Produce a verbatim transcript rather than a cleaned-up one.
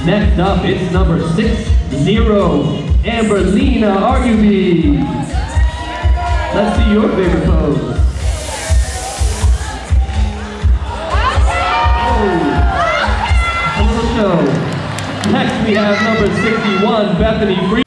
Next up, it's number six zero, Amberlina Argubie. Let's see your favorite pose. Oh, a little show. Next we have number sixty-one, Bethany Free.